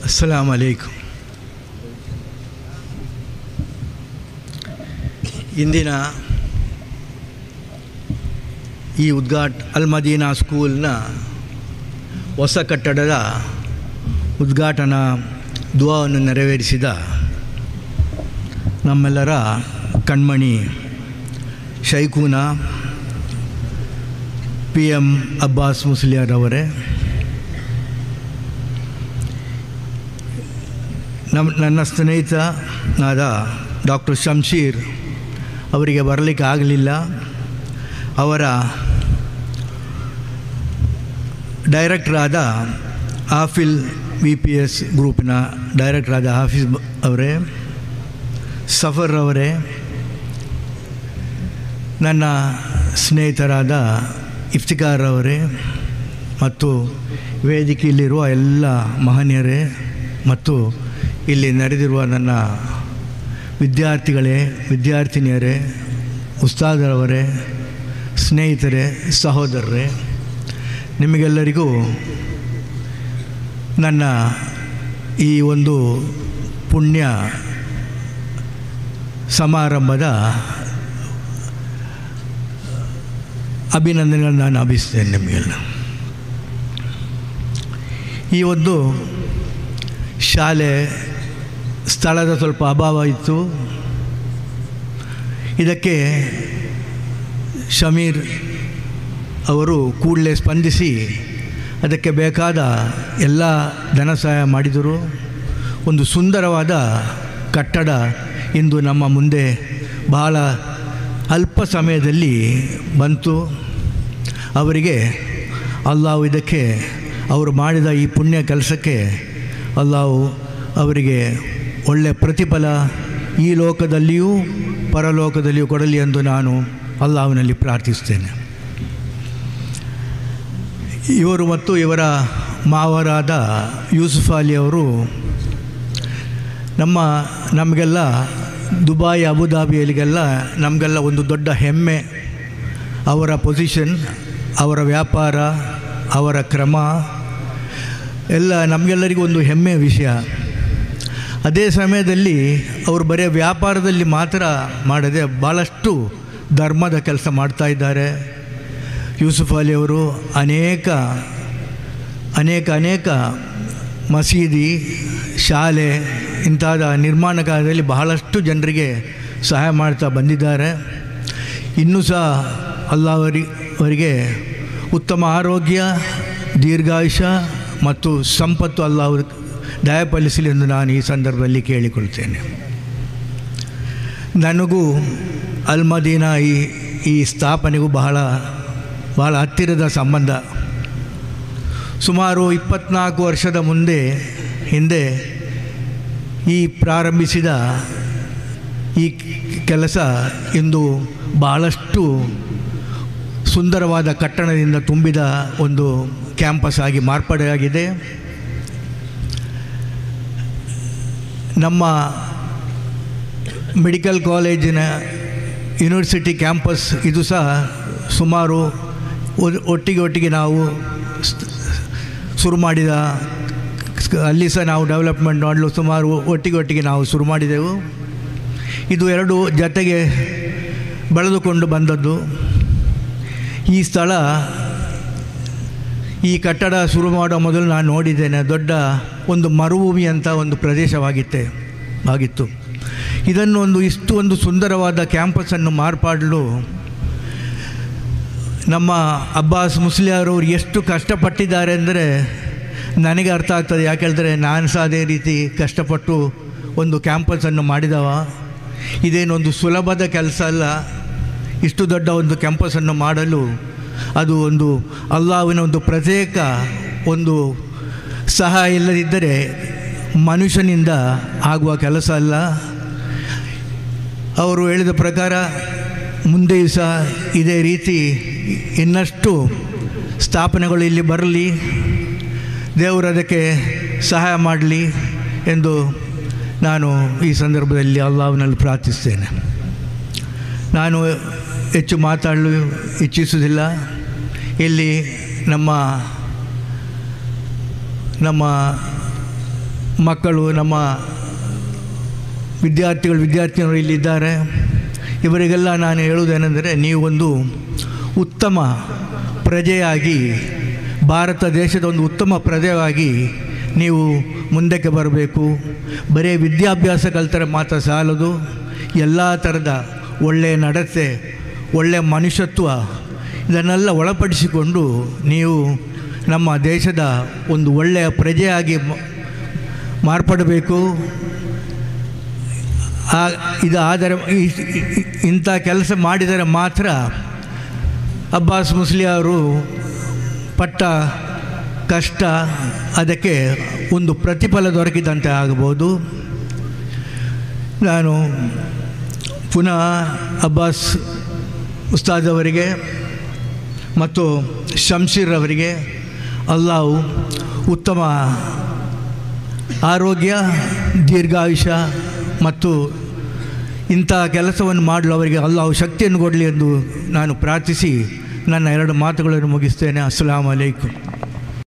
अस्सलाम अलैकुम. ಇಂದಿನ ಈ ಅಲ್ ಮದೀನಾ ಸ್ಕೂಲ್ನ ಹೊಸ ಕಟ್ಟಡದ ಉದ್ಘಾಟನಾ ದುಆವನ್ನು ನೆರವೇರಿಸಿದ ನಮ್ಮೆಲ್ಲರ ಕಣ್ಮಣಿ ಶೈಖುನಾ PM ಅಬ್ಬಾಸ್ ಮುಸ್ಲಿಯಾರವರೇ, ನನ್ನ ಸ್ನೇಹಿತನಾದ ಡಾಕ್ಟರ್ ಶಂಶೀರ್ ಅವರಿಗೆ ಬರಲಿಕ್ಕೆ ಆಗಲಿಲ್ಲ. ಅವರ ಡೈರೆಕ್ಟರಾದ ಆಫಿಲ್ VPS ಗ್ರೂಪಿನ ಡೈರೆಕ್ಟರಾದ ಹಾಫೀಸ್ ಅವರೇ, ಸಫರ್ ಅವರೇ, ನನ್ನ ಸ್ನೇಹಿತರಾದ ಇಫ್ತಿಕಾರ್ ಅವರೇ ಮತ್ತು ವೇದಿಕೆಯಲ್ಲಿರುವ ಎಲ್ಲ ಮಹನೀಯರೇ ಮತ್ತು ಇಲ್ಲಿ ನಡೆದಿರುವ ನನ್ನ ವಿದ್ಯಾರ್ಥಿಗಳೇ, ವಿದ್ಯಾರ್ಥಿನಿಯರೇ, ಉಸ್ತಾದರವರೇ, ಸ್ನೇಹಿತರೇ, ಸಹೋದರರೇ, ನಿಮಗೆಲ್ಲರಿಗೂ ನನ್ನ ಈ ಒಂದು ಪುಣ್ಯ ಸಮಾರಂಭದ ಅಭಿನಂದನೆಗಳನ್ನು ನಾನು ಅಭಿಸ್ತೇನೆ. ನಿಮಗೆಲ್ಲ ಈ ಒಂದು ಶಾಲೆ ಸ್ಥಳದ ಸ್ವಲ್ಪ ಅಭಾವ ಇತ್ತು. ಇದಕ್ಕೆ ಶಮೀರ್ ಅವರು ಕೂಡಲೇ ಸ್ಪಂದಿಸಿ ಅದಕ್ಕೆ ಬೇಕಾದ ಎಲ್ಲ ಧನ ಸಹಾಯ ಮಾಡಿದರು. ಒಂದು ಸುಂದರವಾದ ಕಟ್ಟಡ ಇಂದು ನಮ್ಮ ಮುಂದೆ ಬಹಳ ಅಲ್ಪ ಸಮಯದಲ್ಲಿ ಬಂತು. ಅವರಿಗೆ ಅಲ್ಲಾಹು ಇದಕ್ಕೆ ಅವರು ಮಾಡಿದ ಈ ಪುಣ್ಯ ಕೆಲಸಕ್ಕೆ ಅಲ್ಲಾಹು ಅವರಿಗೆ ಒಳ್ಳೆಯ ಪ್ರತಿಫಲ ಈ ಲೋಕದಲ್ಲಿಯೂ ಪರಲೋಕದಲ್ಲಿಯೂ ಕೊಡಲಿ ಎಂದು ನಾನು ಅಲ್ಲಾಹ್ವಿನಲ್ಲಿ ಪ್ರಾರ್ಥಿಸ್ತೇನೆ. ಇವರು ಮತ್ತು ಇವರ ಮಾವರಾದ ಯೂಸುಫ್ ಅಲಿ ಅವರು ನಮಗೆಲ್ಲ ದುಬಾಯಿ ಅಬುದಾಬಿಯಲ್ಲಿಗೆಲ್ಲ ನಮಗೆಲ್ಲ ಒಂದು ದೊಡ್ಡ ಹೆಮ್ಮೆ. ಅವರ ಪೊಸಿಷನ್, ಅವರ ವ್ಯಾಪಾರ, ಅವರ ಕ್ರಮ ಎಲ್ಲ ನಮಗೆಲ್ಲರಿಗೂ ಒಂದು ಹೆಮ್ಮೆಯ ವಿಷಯ. ಅದೇ ಸಮಯದಲ್ಲಿ ಅವರು ಬರೀ ವ್ಯಾಪಾರದಲ್ಲಿ ಮಾತ್ರ ಮಾಡದೆ ಭಾಳಷ್ಟು ಧರ್ಮದ ಕೆಲಸ ಮಾಡ್ತಾ ಇದ್ದಾರೆ. ಯೂಸುಫ್ ಅಲಿ ಅವರು ಅನೇಕ ಮಸೀದಿ, ಶಾಲೆ ಇಂಥದ ನಿರ್ಮಾಣ ಕಾರ್ಯದಲ್ಲಿ ಬಹಳಷ್ಟು ಜನರಿಗೆ ಸಹಾಯ ಮಾಡ್ತಾ ಬಂದಿದ್ದಾರೆ. ಇನ್ನೂ ಸಹ ಅವರಿಗೆ ಉತ್ತಮ ಆರೋಗ್ಯ, ದೀರ್ಘಾಯುಷ ಮತ್ತು ಸಂಪತ್ತು ಅಲ್ಲಾಹ್ ದಯಪಾಲಿಸಲಿ ಎಂದು ನಾನು ಈ ಸಂದರ್ಭದಲ್ಲಿ ಕೇಳಿಕೊಳ್ತೇನೆ. ನನಗೂ ಅಲ್ ಮದೀನಾ ಈ ಸ್ಥಾಪನೆಗೂ ಬಹಳ ಹತ್ತಿರದ ಸಂಬಂಧ. ಸುಮಾರು 24 ವರ್ಷದ ಹಿಂದೆ ಈ ಪ್ರಾರಂಭಿಸಿದ ಈ ಕೆಲಸ ಇಂದು ಬಹಳಷ್ಟು ಸುಂದರವಾದ ಕಟ್ಟಡದಿಂದ ತುಂಬಿದ ಒಂದು ಕ್ಯಾಂಪಸ್ ಆಗಿ ಮಾರ್ಪಾಡಾಗಿದೆ. ನಮ್ಮ ಮೆಡಿಕಲ್ ಕಾಲೇಜಿನ ಯೂನಿವರ್ಸಿಟಿ ಕ್ಯಾಂಪಸ್ ಇದು ಸಹ ಸುಮಾರು ಒಟ್ಟಿಗೆ ನಾವು ಶುರು ಮಾಡಿದ, ಅಲ್ಲಿ ಸಹ ನಾವು ಡೆವಲಪ್ಮೆಂಟ್ ಮಾಡಲು ಸುಮಾರು ಒಟ್ಟಿಗೆ ನಾವು ಶುರು ಮಾಡಿದೆವು. ಇದು ಎರಡು ಜೊತೆಗೆ ಬೆಳೆದುಕೊಂಡು ಬಂದದ್ದು. ಈ ಸ್ಥಳ, ಈ ಕಟ್ಟಡ ಶುರು ಮಾಡೋ ಮೊದಲು ನಾನು ನೋಡಿದ್ದೇನೆ, ದೊಡ್ಡ ಒಂದು ಮರುಭೂಮಿ ಅಂತ ಒಂದು ಪ್ರದೇಶವಾಗಿತ್ತು. ಇದನ್ನು ಒಂದು ಸುಂದರವಾದ ಕ್ಯಾಂಪಸ್ಸನ್ನು ಮಾರ್ಪಾಡಲು ನಮ್ಮ ಅಬ್ಬಾಸ್ ಮುಸ್ಲಿಯಾರವರು ಎಷ್ಟು ಕಷ್ಟಪಟ್ಟಿದ್ದಾರೆ ಅಂದರೆ ನನಗೆ ಅರ್ಥ ಆಗ್ತದೆ. ಯಾಕೆಂದರೆ ನಾನು ಸಹ ಅದೇ ರೀತಿ ಕಷ್ಟಪಟ್ಟು ಒಂದು ಕ್ಯಾಂಪಸ್ಸನ್ನು ಮಾಡಿದವ. ಇದೇನೊಂದು ಸುಲಭದ ಕೆಲಸ ಅಲ್ಲ. ಇಷ್ಟು ದೊಡ್ಡ ಒಂದು ಕ್ಯಾಂಪಸ್ಸನ್ನು ಮಾಡಲು ಅದು ಒಂದು ಅಲ್ಲಾಹ್ವಿನ ಒಂದು ಪ್ರತ್ಯೇಕ ಒಂದು ಸಹಾಯ ಇಲ್ಲದಿದ್ದರೆ ಮನುಷ್ಯನಿಂದ ಆಗುವ ಕೆಲಸ ಅಲ್ಲ. ಅವರು ಹೇಳಿದ ಪ್ರಕಾರ ಮುಂದೆಯೂ ಸಹ ಇದೇ ರೀತಿ ಇನ್ನಷ್ಟು ಸ್ಥಾಪನೆಗಳು ಇಲ್ಲಿ ಬರಲಿ, ದೇವರು ಅದಕ್ಕೆ ಸಹಾಯ ಮಾಡಲಿ ಎಂದು ನಾನು ಈ ಸಂದರ್ಭದಲ್ಲಿ ಅಲ್ಲಾಹ್ವಿನಲ್ಲಿ ಪ್ರಾರ್ಥಿಸ್ತೇನೆ. ನಾನು ಹೆಚ್ಚು ಮಾತಾಡಲು ಇಚ್ಛಿಸುವುದಿಲ್ಲ. ಇಲ್ಲಿ ನಮ್ಮ ಮಕ್ಕಳು, ನಮ್ಮ ವಿದ್ಯಾರ್ಥಿನಿಯರು ಇಲ್ಲಿದ್ದಾರೆ. ಇವರಿಗೆಲ್ಲ ನಾನು ಹೇಳುವುದೇನೆಂದರೆ, ನೀವು ಒಂದು ಉತ್ತಮ ಪ್ರಜೆಯಾಗಿ, ಭಾರತ ದೇಶದ ಒಂದು ಉತ್ತಮ ಪ್ರಜೆಯಾಗಿ ನೀವು ಮುಂದಕ್ಕೆ ಬರಬೇಕು. ಬರೀ ವಿದ್ಯಾಭ್ಯಾಸ ಕಲಿತರೆ ಮಾತ್ರ ಸಾಲದು. ಎಲ್ಲ ಥರದ ಒಳ್ಳೆಯ ನಡತೆ, ಒಳ್ಳೆಯ ಮನುಷ್ಯತ್ವ ಇದನ್ನೆಲ್ಲ ಒಳಪಡಿಸಿಕೊಂಡು ನೀವು ನಮ್ಮ ದೇಶದ ಒಂದು ಒಳ್ಳೆಯ ಪ್ರಜೆಯಾಗಿ ಮಾರ್ಪಡಬೇಕು. ಇದು ಆದರೆ ಇಂಥ ಕೆಲಸ ಮಾಡಿದರೆ ಮಾತ್ರ ಅಬ್ಬಾಸ್ ಮುಸ್ಲಿಯಾರ್ ಅವರು ಪಟ್ಟ ಕಷ್ಟ ಅದಕ್ಕೆ ಒಂದು ಪ್ರತಿಫಲ ದೊರಕಿದಂತೆ ಆಗಬಹುದು. ನಾನು ಪುನಃ ಅಬ್ಬಾಸ್ ಉಸ್ತಾದ್ ಅವರಿಗೆ ಮತ್ತು ಶಂಶೀರ್ ಅವರಿಗೆ ಅಲ್ಲಾಹು ಉತ್ತಮ ಆರೋಗ್ಯ, ದೀರ್ಘಾಯುಷ್ಯ ಮತ್ತು ಇಂಥ ಕೆಲಸವನ್ನು ಮಾಡಲು ಅವರಿಗೆ ಅಲ್ಲಾಹು ಶಕ್ತಿಯನ್ನು ಕೊಡಲಿ ಎಂದು ನಾನು ಪ್ರಾರ್ಥಿಸಿ ನನ್ನ 2 ಮಾತುಗಳನ್ನು ಮುಗಿಸ್ತೇನೆ. ಅಸ್ಸಲಾಮು ಅಲೈಕುಂ.